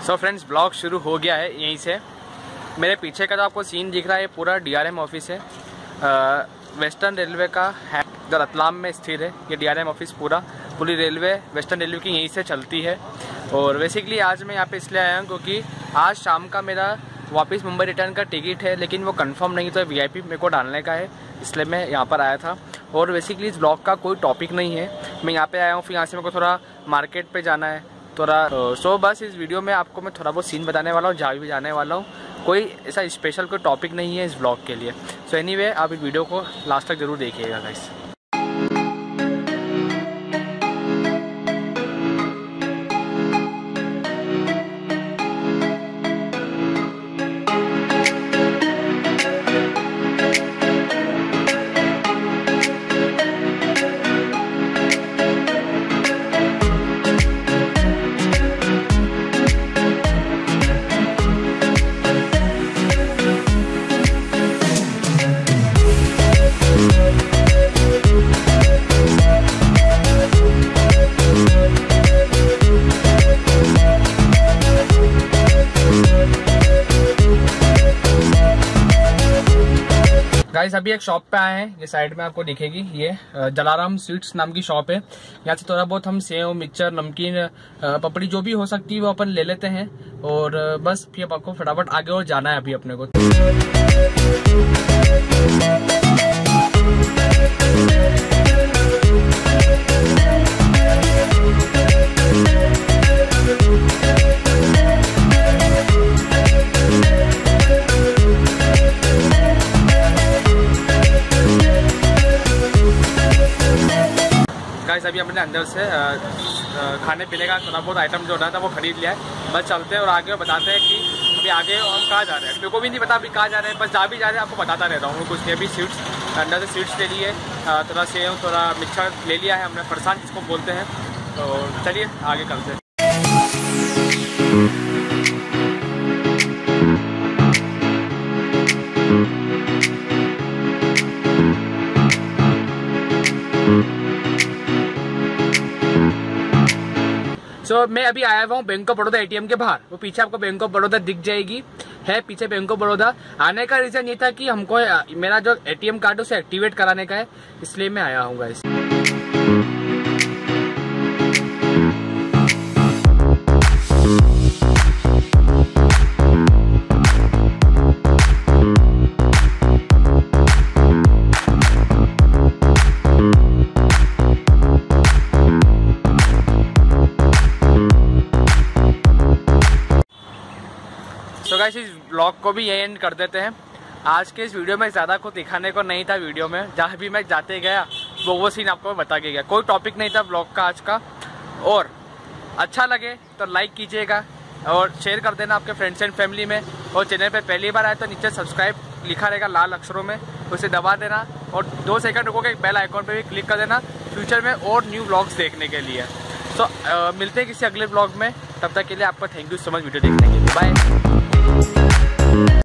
So friends, blog शुरू हो गया है यहीं से। मेरे पीछे का जो आपको सीन दिख रहा है, ये पूरा DRM ऑफिस है। वेस्टर्न रेलवे का है, जो रतलाम में स्थित है। ये DRM ऑफिस पूरी रेलवे, वेस्टर्न रेलवे की यहीं से चलती है। और बेसिकली आज मैं यहाँ पे इसलिए आया हूँ क्योंकि आज शाम का मेरा वापस मुंबई रिटर्न का टिकट है, लेकिन वो कंफर्म नहीं, तो VIP मेरे को डालने का है, इसलिए मैं यहाँ पर आया था। और बेसिकली इस ब्लॉग का कोई टॉपिक नहीं है, मैं यहाँ पे आया हूँ। फिर यहाँ से मेरे को थोड़ा मार्केट पे जाना है थोड़ा। सो बस इस वीडियो में आपको मैं थोड़ा बहुत सीन बताने वाला हूँ, जहाँ भी जाने वाला हूँ। कोई ऐसा स्पेशल कोई टॉपिक नहीं है इस ब्लॉग के लिए। सो एनीवे, आप इस वीडियो को लास्ट तक जरूर देखिएगा गाइस। गाइस, अभी एक शॉप पे आए हैं, ये साइड में आपको दिखेगी, ये जलाराम स्वीट्स नाम की शॉप है। यहाँ से थोड़ा बहुत हम सेव, मिक्सचर, नमकीन, पपड़ी जो भी हो सकती है वो अपन ले लेते हैं। और बस फिर आपको फटाफट आगे और जाना है अभी अपने को। गाइस, अभी हमने अंदर से खाने पीने का थोड़ा बहुत आइटम जो रहा था वो खरीद लिया है। बस चलते हैं और आगे बताते हैं कि अभी आगे हम कहाँ जा रहे हैं। मेरे को भी नहीं पता अभी कहाँ जा रहे हैं, बस जा भी जा रहे हैं आपको बताता रहता हूँ। कुछ नहीं, अभी स्वीट्स अंदर से स्वीट्स ले लिए, थोड़ा सेव, थोड़ा मिक्सचर ले लिया है हमने, फरसान जिसको बोलते हैं। तो चलिए आगे चलते हैं। तो मैं अभी आया हुआ हूँ बैंक ऑफ बड़ौदा ATM के बाहर। वो पीछे आपको बैंक ऑफ बड़ौदा दिख जाएगी, है पीछे बैंक ऑफ बड़ौदा। आने का रीजन ये था कि हमको मेरा जो ATM कार्ड है उसे एक्टिवेट कराने का है, इसलिए मैं आया हूँ गाइस। तो गाइस, इस ब्लॉग को भी यही एंड कर देते हैं। आज के इस वीडियो में ज़्यादा कुछ दिखाने को नहीं था। वीडियो में जहाँ भी मैं जाते गया वो सीन आपको बता के गया। कोई टॉपिक नहीं था ब्लॉग का आज का। और अच्छा लगे तो लाइक कीजिएगा और शेयर कर देना आपके फ्रेंड्स एंड फैमिली में। और चैनल पे पहली बार आए तो नीचे सब्सक्राइब लिखा रहेगा लाल अक्षरों में, उसे दबा देना। और 2 सेकंड रुको के बेल आइकॉन पे भी क्लिक कर देना फ्यूचर में और न्यू ब्लॉग्स देखने के लिए। तो मिलते हैं किसी अगले ब्लॉग में। तब तक के लिए आपका thank you so much video देखने के लिए। बाय।